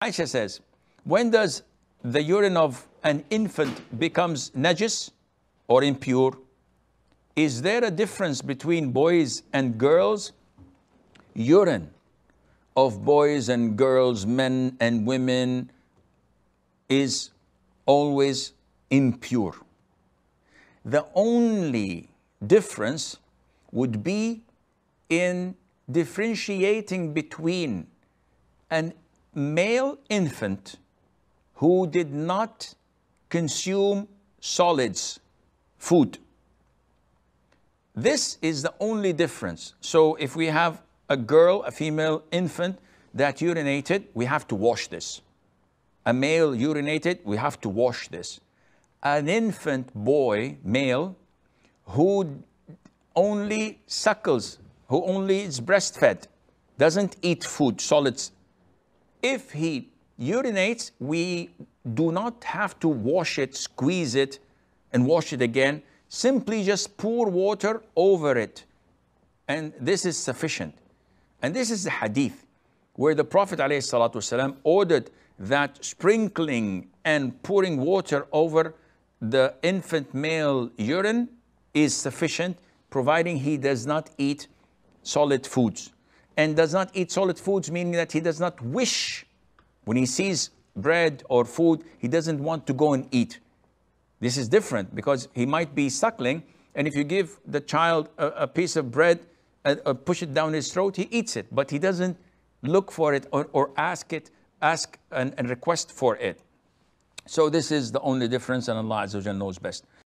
Aisha says, when does the urine of an infant becomes najis or impure? Is there a difference between boys and girls? Urine of boys and girls, men and women, is always impure. The only difference would be in differentiating between an male infant who did not consume solids, food. This is the only difference. So if we have a girl, a female infant that urinated, we have to wash this. A male urinated, we have to wash this. An infant boy, male, who only suckles, who only is breastfed, doesn't eat food, solids. If he urinates, we do not have to wash it, squeeze it, and wash it again. Simply just pour water over it. And this is sufficient. And this is the hadith where the Prophet ﷺ ordered that sprinkling and pouring water over the infant male urine is sufficient, providing he does not eat solid foods. And does not eat solid foods, meaning that he does not wish, when he sees bread or food, he doesn't want to go and eat. This is different because he might be suckling, and if you give the child a piece of bread, push it down his throat, he eats it, but he doesn't look for it or ask and request for it. So this is the only difference, and Allah Azza wa Jalla knows best.